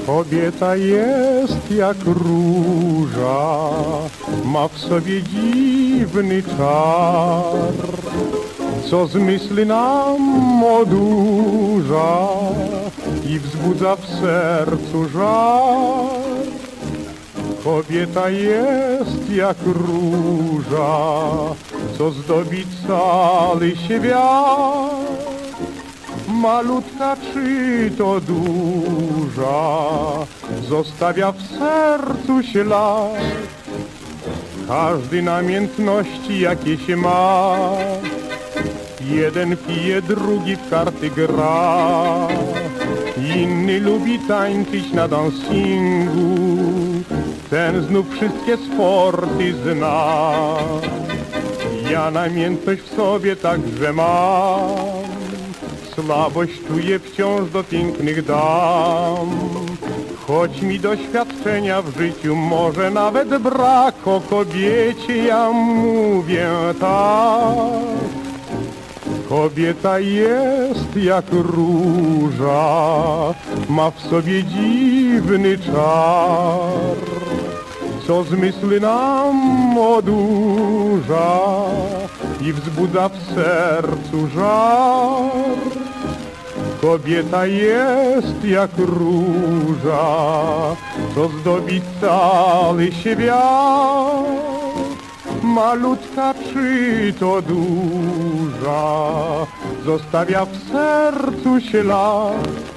Kobieta jest jak róża, ma w sobie dziwny czar, co zmysły nam odurza i wzbudza w sercu żar. Kobieta jest jak róża, co zdobi cały świat. Malutka czy to duża, zostawia w sercu ślad. Każdy namiętności jakieś ma, jeden pije, drugi w karty gra, inny lubi tańczyć na dancingu, ten znów wszystkie sporty zna. Ja namiętność w sobie także mam, słabość czuję wciąż do pięknych dam. Choć mi doświadczenia w życiu może nawet brak, o kobiecie ja mówię tak. Kobieta jest jak róża, ma w sobie dziwny czar, co zmysły nam odurza i wzbudza w sercu żar. Kobieta jest jak róża, co zdobi cały świat. Malutka czy to duża, zostawia w sercu ślad.